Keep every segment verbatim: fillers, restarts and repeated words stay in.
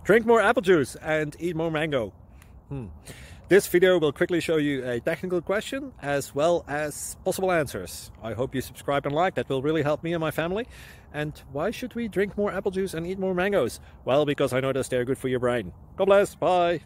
Drink more apple juice and eat more mango. Hmm. This video will quickly show you a technical question as well as possible answers. I hope you subscribe and like, that will really help me and my family. And why should we drink more apple juice and eat more mangoes? Well, because I noticed they're good for your brain. God bless, bye!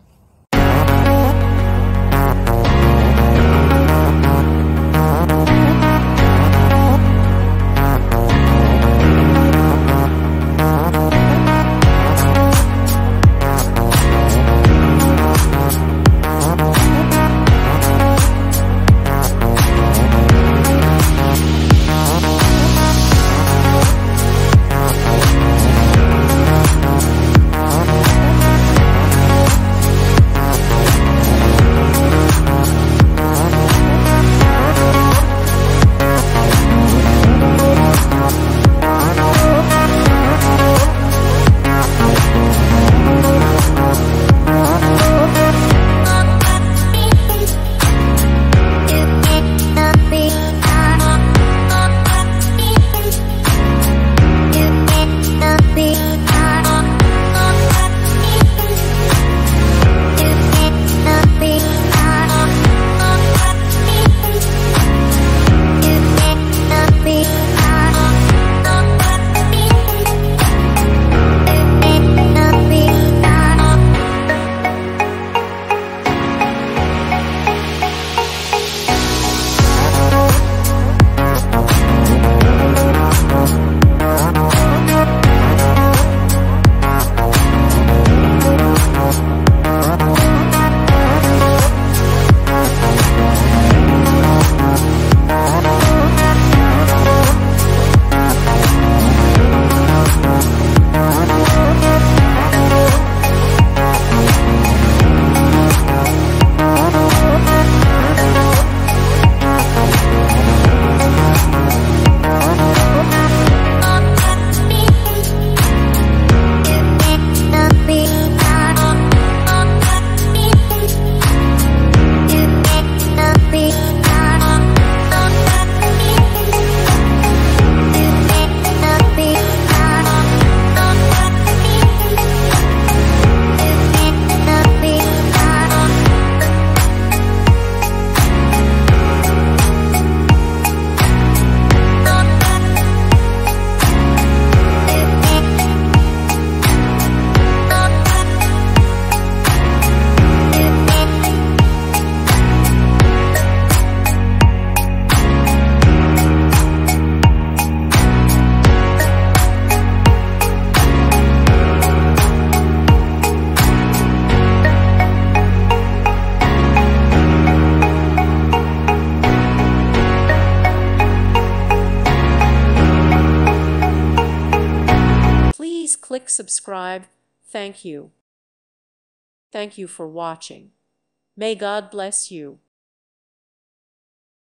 Click subscribe. Thank you. Thank you for watching. May God bless you.